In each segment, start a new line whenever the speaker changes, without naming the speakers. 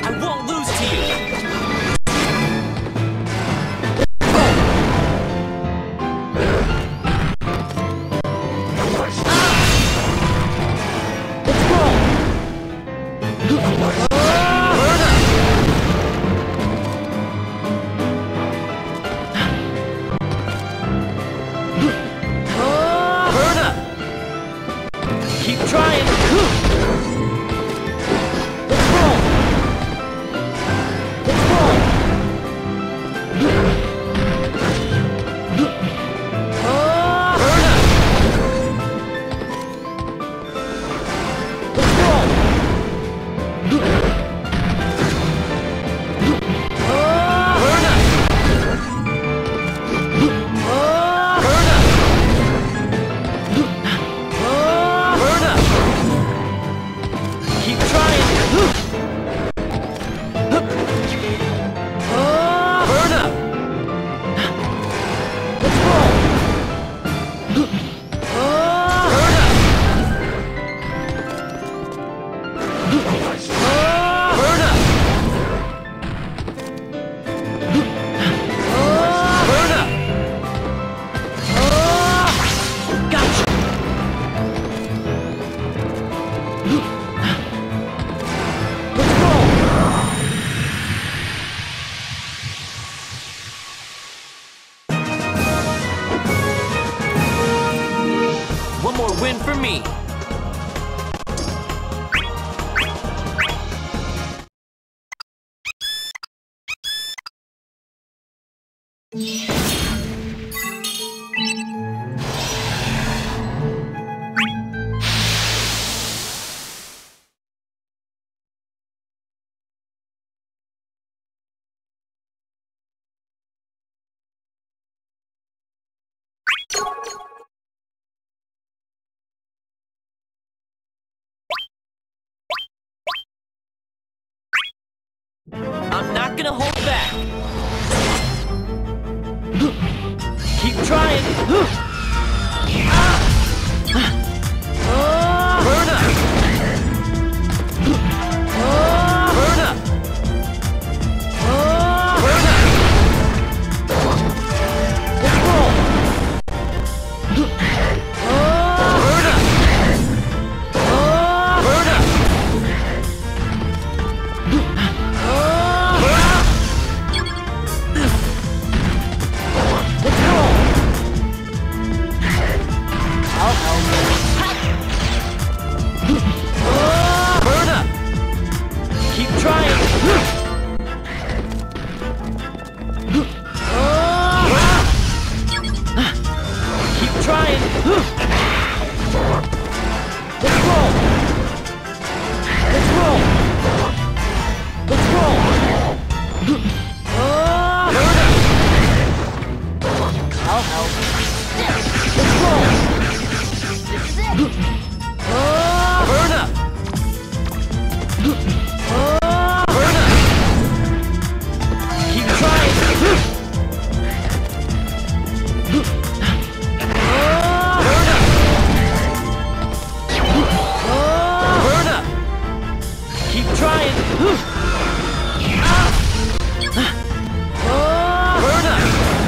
I won't lose to you! Keep trying! Let's roll! Let's roll! One more win for me! I'm not gonna hold back. Keep trying. Burn up. Burn up. Burn up. Let's roll. Burn up. Burn up. Burn up! Keep trying! Keep trying! Let's roll! Let's roll! Let's roll! Burn up! I'll help. Let's roll! Burn up! Burn up! Keep trying! Burn up! Burn up! Keep trying! Burn up!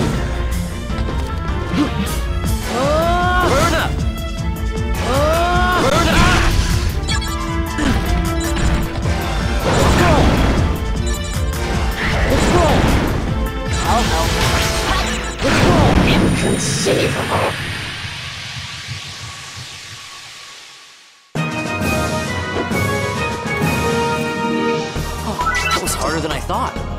Burn up! Burn up! Let's roll! I'll help. Let's roll! Inconceivable! Oh, that was harder than I thought.